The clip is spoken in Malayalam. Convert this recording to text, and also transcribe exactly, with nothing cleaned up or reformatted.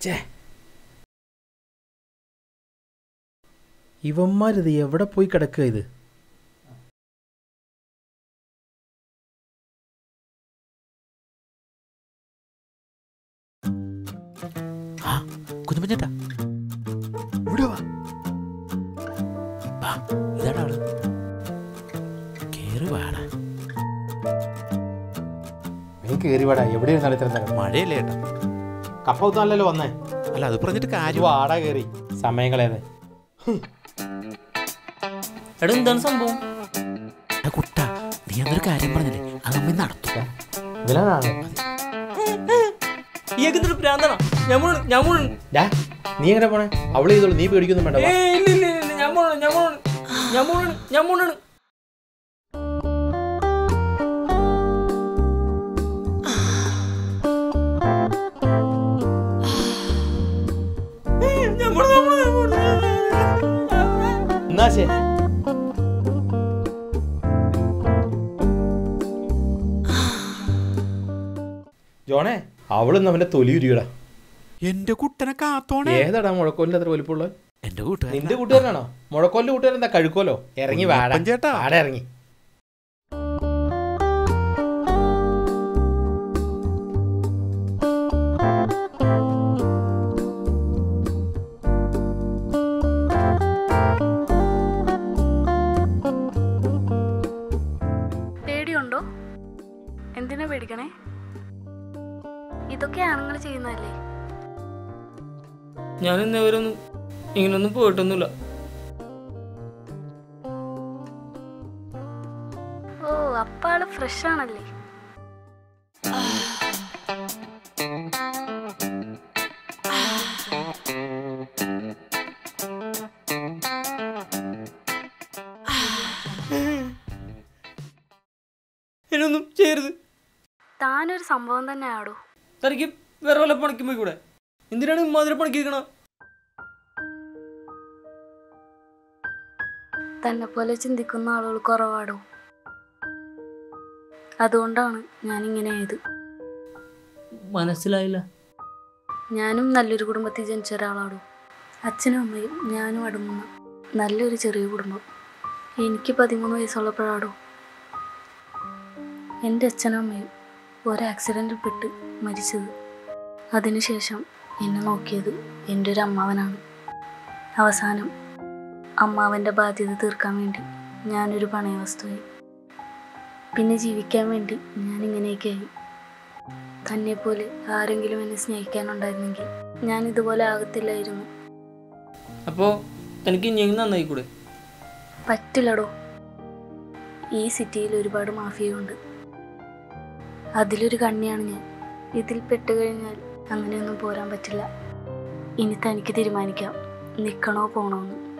ഇവന്മാരിത് എവിടെ പോയി കിടക്കുക ഇത്? കുഞ്ഞുപഞ്ചേട്ടാ ഇവിടെ വാ. ഇതാണ് ആള്. കേറി വാടാ. നീ കേറി വാടാ. എവിടെ ഇരുന്നാലും ഇത്ര നേരം മഴയല്ലേ ഏട്ടാ? കപ്പ കുത്താനല്ലോ വന്നേ. അല്ല അത് പറഞ്ഞിട്ട് കാര്യം. ആടാ കേറി സമയം കളയാതെ. എടാ എന്താണ് സംഭവം? കുട്ട നീ എന്നൊരു കാര്യം പറഞ്ഞില്ലേ, അത് നമ്മ നടത്തുക. നീ എങ്ങനെ പോണേ? അവള് ചെയ്തോളൂ, നീ പേടിക്കൊന്നും വേണ്ട. എന്നാ ശരി. ജോണേ, അവളൊന്നും അവന്റെ തൊലി ഉരിയടാ. എന്റെ കുട്ടനെ കാത്തോണേ. ഏതാടാ മുഴക്കോലിന്റെ അത്ര വലിപ്പമുള്ള? എന്റെ കൂട്ടുകാരൻ. നിന്റെ കൂട്ടുകാരനാണോ? മുഴക്കോലിന്റെ കൂട്ടുകാരൻ എന്താ കഴുക്കോലോ? ഇറങ്ങി വാടാ ചേട്ടാ. ആടെ ഇറങ്ങി. പേടിയുണ്ടോ? എന്തിനാ പേടിക്കണേ? ഇതൊക്കെ ആണുങ്ങൾ ചെയ്യുന്നതല്ലേ? ഞാൻ ഇന്നേവരൊന്നും ഇങ്ങനൊന്നും പോയിട്ടൊന്നുമില്ല. ഓ, അപ്പ ആള് ഫ്രഷ് ആണല്ലേ? എന്നൊന്നും ചെയ്യരുത്. താനൊരു സംഭവം തന്നെ ആടോ. തനിക്ക് വേറെ വല്ല പണിക്കും പോയി കൂടെ? എന്തിനാണ് ഇമ്മാതിരി പണിക്കിരിക്കണ? തന്നെ പോലെ ചിന്തിക്കുന്ന ആളുകൾ കുറവാടോ. അതുകൊണ്ടാണ് ഞാനിങ്ങനെ ആയത്. മനസ്സിലായില്ല. ഞാനും നല്ലൊരു കുടുംബത്തിൽ ജനിച്ച ഒരാളാടോ. അച്ഛനും അമ്മയും ഞാനും അടങ്ങുന്ന നല്ലൊരു ചെറിയ കുടുംബം. എനിക്ക് പതിമൂന്ന് വയസ്സുള്ളപ്പോഴാടോ എൻ്റെ അച്ഛനും അമ്മയും ഒരു ആക്സിഡൻറ്റിൽ പെട്ട് മരിച്ചത്. അതിനുശേഷം എന്നെ നോക്കിയത് എൻ്റെ ഒരു അമ്മാവനാണ്. അവസാനം അമ്മാവൻ്റെ ബാധ്യത തീർക്കാൻ വേണ്ടി ഞാനൊരു പണയ വസ്തുവായി. പിന്നെ ജീവിക്കാൻ വേണ്ടി ഞാനിങ്ങനെയൊക്കെയായി. തന്നെപ്പോലെ ആരെങ്കിലും എന്നെ സ്നേഹിക്കാനുണ്ടായിരുന്നെങ്കിൽ ഞാൻ ഇതുപോലെ ആകത്തില്ലായിരുന്നു. അപ്പോൾ തനിക്ക് ഇനി നന്നായിക്കൂടെ? പറ്റില്ലടോ. ഈ സിറ്റിയിൽ ഒരുപാട് മാഫിയുണ്ട്. അതിലൊരു കണ്ണിയാണ് ഞാൻ. ഇതിൽ പെട്ടുകഴിഞ്ഞാൽ അങ്ങനെയൊന്നും പോരാൻ പറ്റില്ല. ഇനി തനിക്ക് തീരുമാനിക്കാം നിൽക്കണോ പോണോന്ന്.